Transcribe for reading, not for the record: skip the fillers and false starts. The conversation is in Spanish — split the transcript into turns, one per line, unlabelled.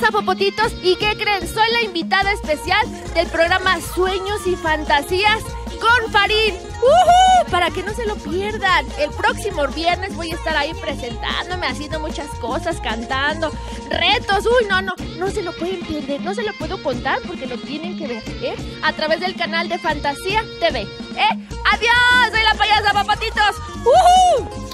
payasa Popotitos. ¿Y qué creen? Soy la invitada especial del programa Sueños y Fantasías con Farid. Para que no se lo pierdan. El próximo viernes voy a estar ahí presentándome, haciendo muchas cosas, cantando, retos. No se lo pueden perder. No se lo puedo contar porque lo tienen que ver, a través del canal de Fantasía TV. Adiós, soy la payasa Popotitos.